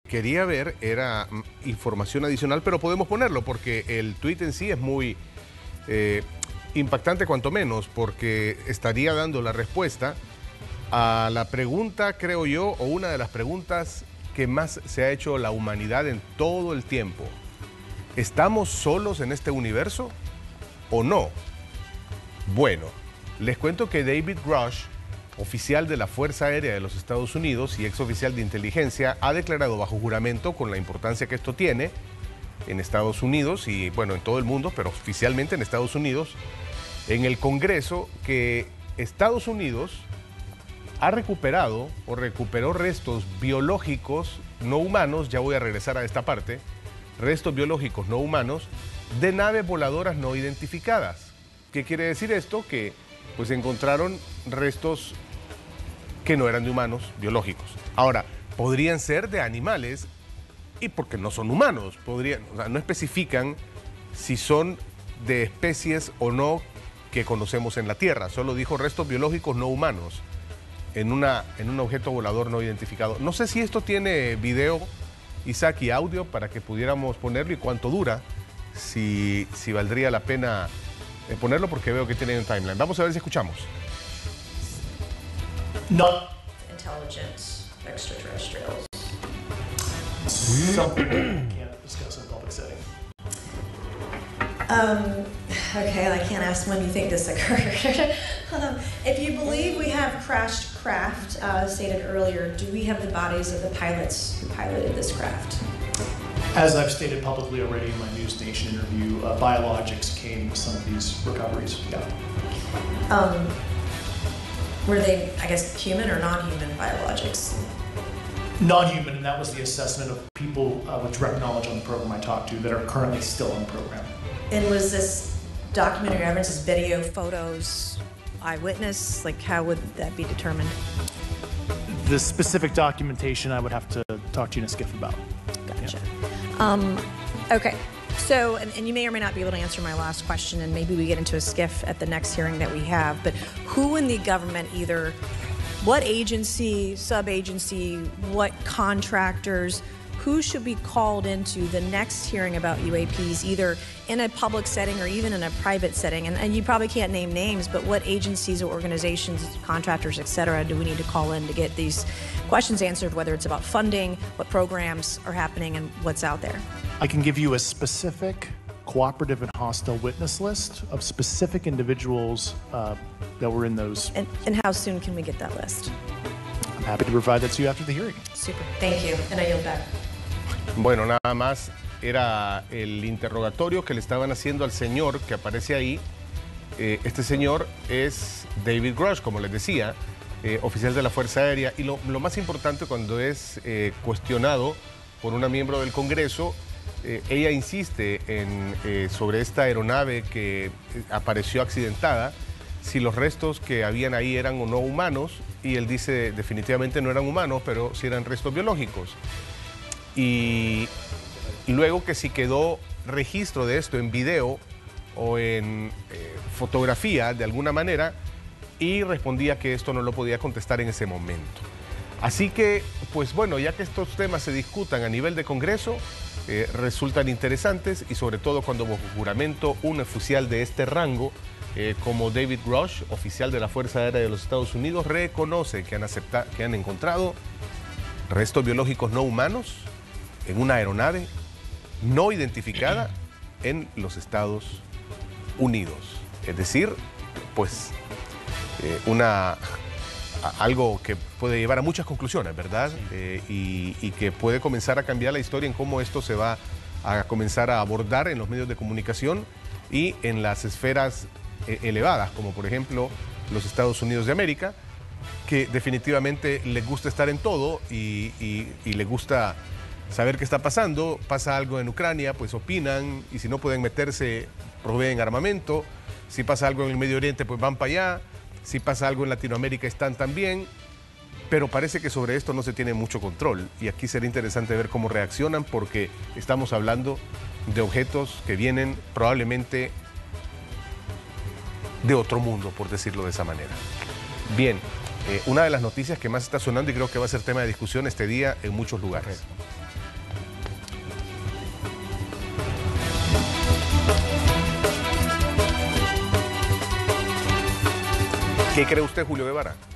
quería ver era información adicional, pero podemos ponerlo porque el tuit en sí es muy impactante cuanto menos, porque estaría dando la respuesta a la pregunta, creo yo, o una de las preguntas que más se ha hecho la humanidad en todo el tiempo. ¿Estamos solos en este universo o no? Bueno, les cuento que David Grush, oficial de la Fuerza Aérea de los Estados Unidos y exoficial de inteligencia, ha declarado bajo juramento, con la importancia que esto tiene en Estados Unidos y bueno, en todo el mundo, pero oficialmente en Estados Unidos, en el Congreso, que Estados Unidos ha recuperado o recuperó restos biológicos no humanos, ya voy a regresar a esta parte, restos biológicos no humanos de naves voladoras no identificadas. ¿Qué quiere decir esto? Que pues encontraron restos que no eran de humanos biológicos. Ahora, podrían ser de animales y porque no son humanos, podrían, o sea, no especifican si son de especies o no que conocemos en la Tierra, solo dijo restos biológicos no humanos en un objeto volador no identificado. No sé si esto tiene video, Isaac, y audio para que pudiéramos ponerlo y cuánto dura, si valdría la pena ponerlo porque veo que tiene un timeline. Vamos a ver si escuchamos. Not intelligent extraterrestrials. Something we can't discuss in a public setting. Okay, I can't ask when you think this occurred. If you believe we have crashed craft, stated earlier, do we have the bodies of the pilots who piloted this craft? As I've stated publicly already in my News Nation interview, biologics came with some of these recoveries. Yeah. Were they, I guess, human or non-human biologics? Non-human, and that was the assessment of people with direct knowledge on the program I talked to that are currently still on the program. And was this documentary evidence, this video, photos, eyewitness? Like, how would that be determined? The specific documentation I would have to talk to you in a skiff about. Gotcha. Yeah. Okay. So, and you may or may not be able to answer my last question, and maybe we get into a skiff at the next hearing that we have, but who in the government, either what agency, sub-agency, what contractors, who should be called into the next hearing about UAPs, either in a public setting or even in a private setting? And you probably can't name names, but what agencies or organizations, contractors, et cetera, do we need to call in to get these questions answered, whether it's about funding, what programs are happening, and what's out there? I can give you a specific cooperative and hostile witness list of specific individuals that were in those. And how soon can we get that list? I'm happy to provide that to you after the hearing. Super. Thank you. And I yield back. Bueno, nada más era el interrogatorio que le estaban haciendo al señor que aparece ahí. Este señor es David Grush, como les decía, oficial de la Fuerza Aérea. Y lo más importante cuando es cuestionado por una miembro del Congreso, ella insiste sobre esta aeronave que apareció accidentada, si los restos que habían ahí eran o no humanos, y él dice definitivamente no eran humanos, pero sí eran restos biológicos. Y luego que si quedó registro de esto en video o en fotografía de alguna manera, y respondía que esto no lo podía contestar en ese momento. Así que, pues bueno, ya que estos temas se discutan a nivel de Congreso, resultan interesantes y sobre todo cuando bajo juramento un oficial de este rango, como David Grush, oficial de la Fuerza Aérea de los Estados Unidos, reconoce que han encontrado restos biológicos no humanos en una aeronave no identificada en los Estados Unidos. Es decir, pues algo que puede llevar a muchas conclusiones, ¿verdad? Y que puede comenzar a cambiar la historia en cómo esto se va a comenzar a abordar en los medios de comunicación y en las esferas elevadas, como por ejemplo los Estados Unidos de América, que definitivamente les gusta estar en todo y les gusta saber qué está pasando. Pasa algo en Ucrania, pues opinan, y si no pueden meterse, proveen armamento. Si pasa algo en el Medio Oriente, pues van para allá. Si pasa algo en Latinoamérica, están también. Pero parece que sobre esto no se tiene mucho control. Y aquí será interesante ver cómo reaccionan, porque estamos hablando de objetos que vienen probablemente de otro mundo, por decirlo de esa manera. Bien, una de las noticias que más está sonando y creo que va a ser tema de discusión este día en muchos lugares. ¿Qué cree usted, Julio Guevara?